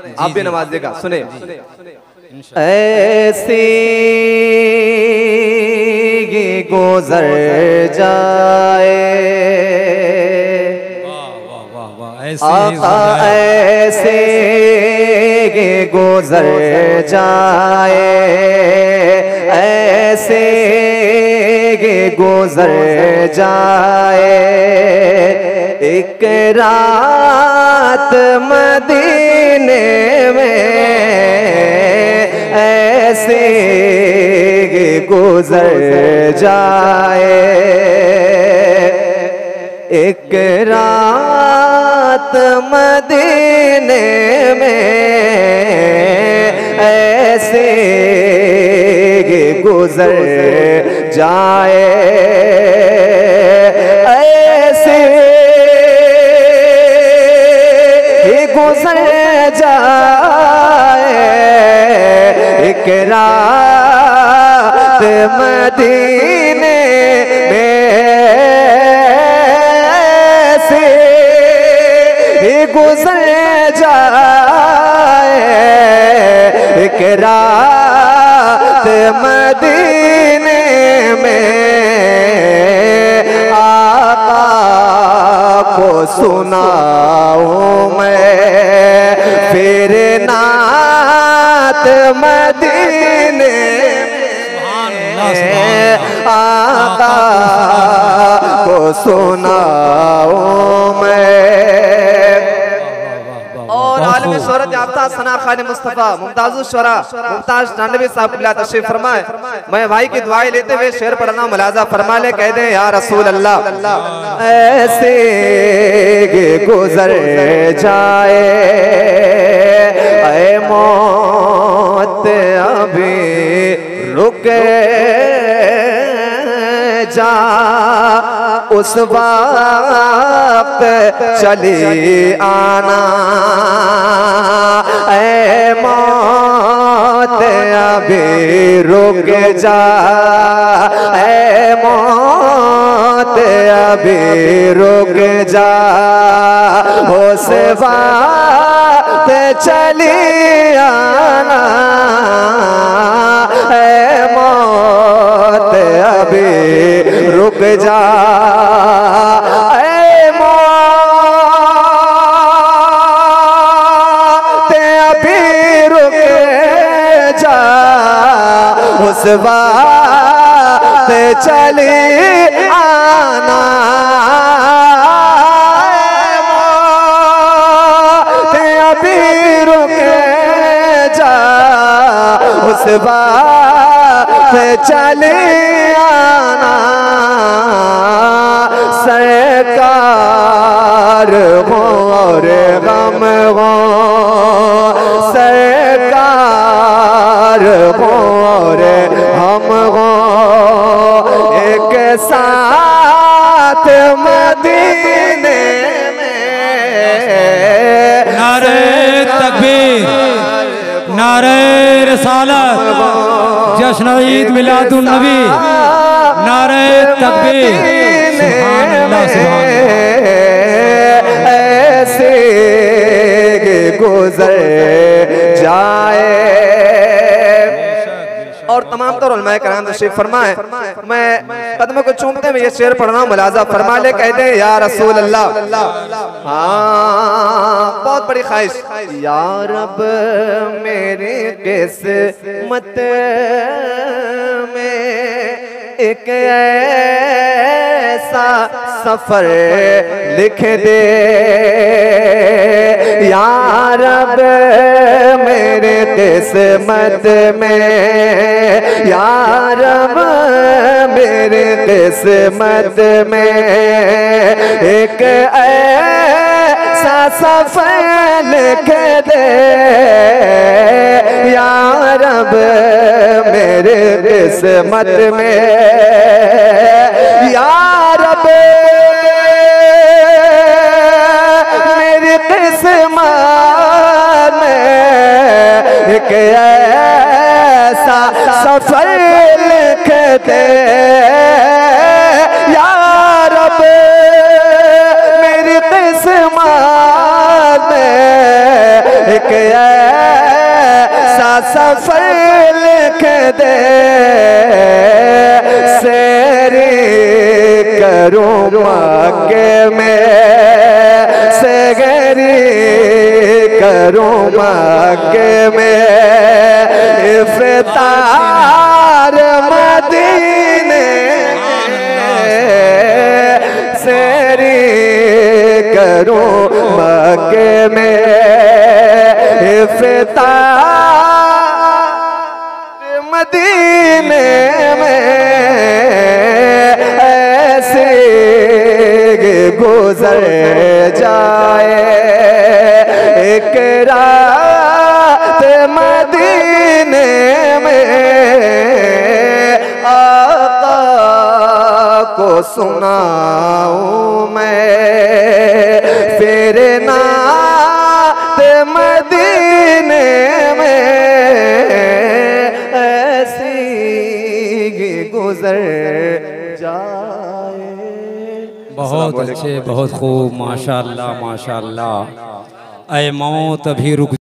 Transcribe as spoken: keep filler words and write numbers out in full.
आप भी नवाजिएगा, सुने। ऐसी गुजर जाए आका, ऐसे गुजर जाए, ऐसे गुजर जाए एक रात मदीने में, ऐसे गुजर जाए एक रात मदीने में, ऐसे गुजर जाए, ऐसे गुजर जाए एक रात मदीने में, ऐसे गुजर जाए एक रात मदीने में। आका को सुनाऊं मैं फिर नात मदीने में, आका को सुनाऊं मैं। और आलमी शोहरत याफ्ता सना खान मुस्तफा मुमताजुल शुरा मुमताज नानवी साहब की तशरीफ फरमाए। मैं भाई की दुआएं लेते हुए शेर पढ़ना मुलाजा फरमा ले। कह दे या रसूल अल्लाह, ऐसे गुजर जाए ऐ मौत अभी रुक जा, उस वक्त चली आना ऐ मौत अभी रुक जा, ऐ मौत अभी रुक जा, उस वक्त चली आना ऐ मौत अभी रुक जा, ऐ मौत अभी रुक जा, उस वक्त चली आना मौत अभी रुक जा, उस वक्त चली आना। सरकार हो और गम हो, सरकार हो और हम हो, एक साथ मदीने में। नारे तकबीर, नारे रिसालत, जश्न ईद मिलादुन नबी, नारे तकबीर, सुभान अल्लाह सुभान अल्लाह। ऐसे गुजर जाए। और तमाम तौर उलमाए कराम तशरीफ फरमाए। मैं कदमों को चूमते हुए ये शेर पढ़ना मुलाजा फरमा ले। कहते हैं या रसूल अल्लाह, हाँ बहुत बड़ी ख्वाहिश, या रब मेरी किस्मत में एक ऐसा सफर लिख दे, या रब मेरे किस्मत में, या रब मेरे किस्मत में एक ऐसा सफर लिख दे, या रब मेरे किस्मत में, या रब मेरी किस्मत में एक ऐसा सफर लिख दे, या रब मेरी किस्मत में एक ऐसा सफर लिख दे, सैरी करूं मक्के में, सैरी करूं मक्के में, इफ्तार मदीने सैरी करूं मक्के में, इफ्तार मदीने में ऐसे गुजर जाए एक रात मदीने में, आका को सुनाऊं मैं फिर नात मदीने में ऐसी गुजर जाए। बहुत अच्छे, बहुत खूब, माशाअल्लाह माशाअल्लाह। ऐ मौत अभी रुक